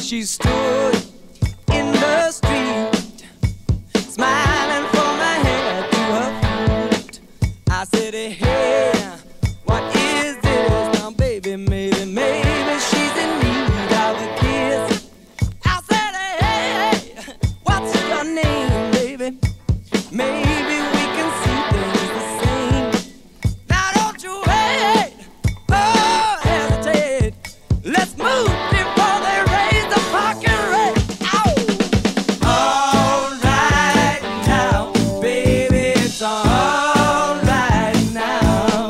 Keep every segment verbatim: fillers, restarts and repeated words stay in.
She stood in the street, smiling from her head to her feet. I said, hey, what is this? Now, baby, maybe, maybe she's in need of a kiss. I said, hey, what's your name, baby? Maybe we can see things the same. Now, don't you wait, oh, hesitate. Let's move before they raise the parking rate. Ow! All right now, baby, it's all right now.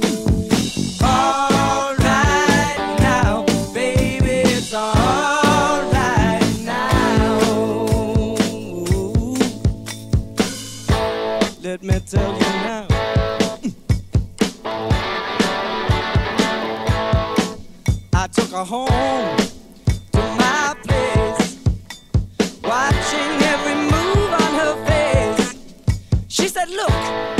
All right now, baby, it's all right now. Let me tell you now. I took her home to my place, watching every move on her face. She said, look,